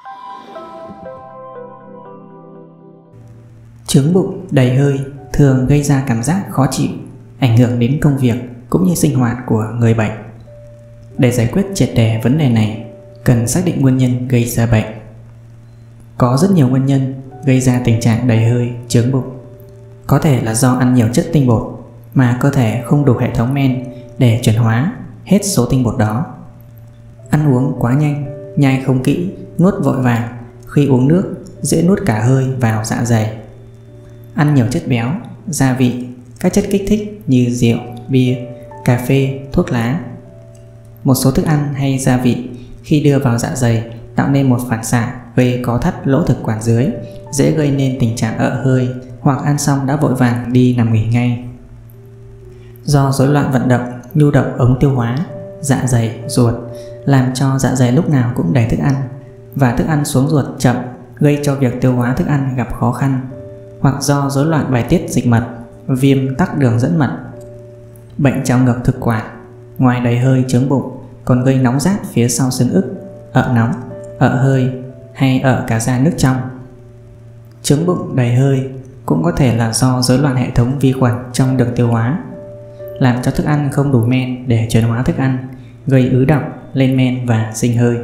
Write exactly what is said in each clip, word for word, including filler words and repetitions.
Chướng bụng, đầy hơi thường gây ra cảm giác khó chịu, ảnh hưởng đến công việc cũng như sinh hoạt của người bệnh. Để giải quyết triệt để vấn đề này, cần xác định nguyên nhân gây ra bệnh. Có rất nhiều nguyên nhân gây ra tình trạng đầy hơi, chướng bụng. Có thể là do ăn nhiều chất tinh bột mà cơ thể không đủ hệ thống men để chuyển hóa hết số tinh bột đó. Ăn uống quá nhanh, nhai không kỹ, nuốt vội vàng, khi uống nước dễ nuốt cả hơi vào dạ dày. Ăn nhiều chất béo, gia vị, các chất kích thích như rượu, bia, cà phê, thuốc lá. Một số thức ăn hay gia vị khi đưa vào dạ dày tạo nên một phản xạ gây có thắt lỗ thực quản dưới, dễ gây nên tình trạng ợ hơi hoặc ăn xong đã vội vàng đi nằm nghỉ ngay. Do rối loạn vận động, nhu động ống tiêu hóa, dạ dày, ruột làm cho dạ dày lúc nào cũng đầy thức ăn và thức ăn xuống ruột chậm, gây cho việc tiêu hóa thức ăn gặp khó khăn. Hoặc do rối loạn bài tiết dịch mật, viêm tắc đường dẫn mật. Bệnh trào ngược thực quản, ngoài đầy hơi chướng bụng còn gây nóng rát phía sau xương ức, ợ nóng, ợ hơi hay ợ cả da nước trong. Chướng bụng đầy hơi cũng có thể là do rối loạn hệ thống vi khuẩn trong đường tiêu hóa, làm cho thức ăn không đủ men để chuyển hóa thức ăn, gây ứ đọng, lên men và sinh hơi.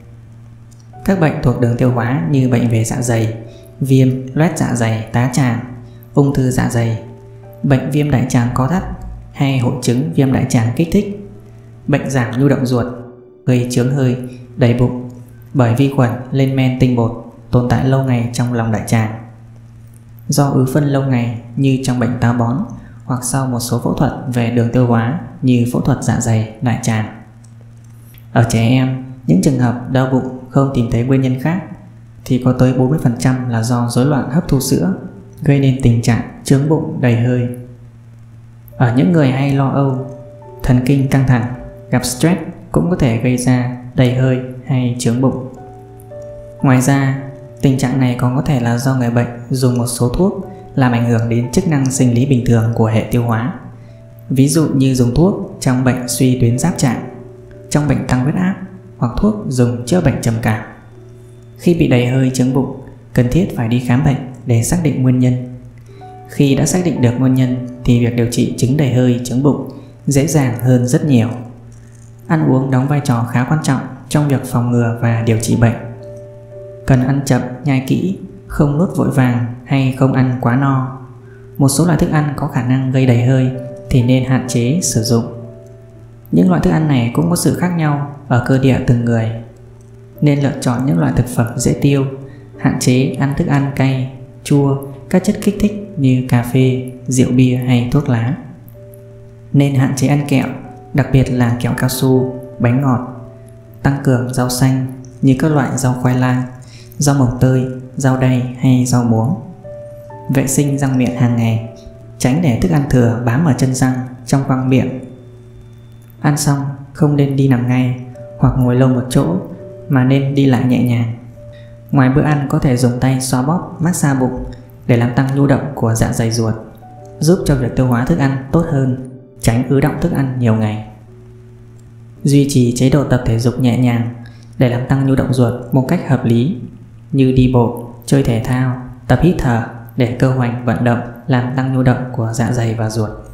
Các bệnh thuộc đường tiêu hóa như bệnh về dạ dày, viêm, loét dạ dày, tá tràng, ung thư dạ dày, bệnh viêm đại tràng co thắt hay hội chứng viêm đại tràng kích thích, bệnh giảm nhu động ruột, gây chướng hơi, đầy bụng bởi vi khuẩn lên men tinh bột tồn tại lâu ngày trong lòng đại tràng. Do ứ phân lâu ngày như trong bệnh táo bón hoặc sau một số phẫu thuật về đường tiêu hóa như phẫu thuật dạ dày, đại tràng. Ở trẻ em, những trường hợp đau bụng không tìm thấy nguyên nhân khác thì có tới bốn mươi phần trăm là do rối loạn hấp thu sữa, gây nên tình trạng chướng bụng đầy hơi. Ở những người hay lo âu, thần kinh căng thẳng, gặp stress cũng có thể gây ra đầy hơi hay chướng bụng. Ngoài ra, tình trạng này còn có thể là do người bệnh dùng một số thuốc làm ảnh hưởng đến chức năng sinh lý bình thường của hệ tiêu hóa. Ví dụ như dùng thuốc trong bệnh suy tuyến giáp trạng, trong bệnh tăng huyết áp hoặc thuốc dùng chữa bệnh trầm cảm. Khi bị đầy hơi chướng bụng, cần thiết phải đi khám bệnh để xác định nguyên nhân. Khi đã xác định được nguyên nhân thì việc điều trị chứng đầy hơi chướng bụng dễ dàng hơn rất nhiều. Ăn uống đóng vai trò khá quan trọng trong việc phòng ngừa và điều trị bệnh. Cần ăn chậm, nhai kỹ, không nuốt vội vàng hay không ăn quá no. Một số loại thức ăn có khả năng gây đầy hơi thì nên hạn chế sử dụng. Những loại thức ăn này cũng có sự khác nhau ở cơ địa từng người, nên lựa chọn những loại thực phẩm dễ tiêu, hạn chế ăn thức ăn cay, chua, các chất kích thích như cà phê, rượu bia hay thuốc lá. Nên hạn chế ăn kẹo, đặc biệt là kẹo cao su, bánh ngọt. Tăng cường rau xanh như các loại rau khoai lang, rau mồng tơi, rau đay hay rau muống. Vệ sinh răng miệng hàng ngày, tránh để thức ăn thừa bám ở chân răng, trong khoang miệng. Ăn xong không nên đi nằm ngay hoặc ngồi lâu một chỗ mà nên đi lại nhẹ nhàng. Ngoài bữa ăn có thể dùng tay xoa bóp, massage bụng để làm tăng nhu động của dạ dày ruột, giúp cho việc tiêu hóa thức ăn tốt hơn, tránh ứ đọng thức ăn nhiều ngày. Duy trì chế độ tập thể dục nhẹ nhàng để làm tăng nhu động ruột một cách hợp lý, như đi bộ, chơi thể thao, tập hít thở để cơ hoành vận động làm tăng nhu động của dạ dày và ruột.